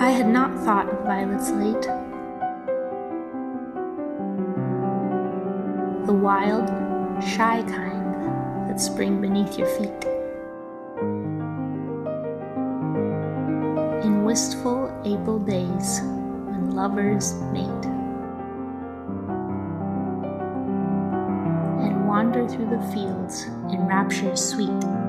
I had not thought of violets late. The wild, shy kind that spring beneath your feet. In wistful April days when lovers mate and wander through the fields in raptures sweet.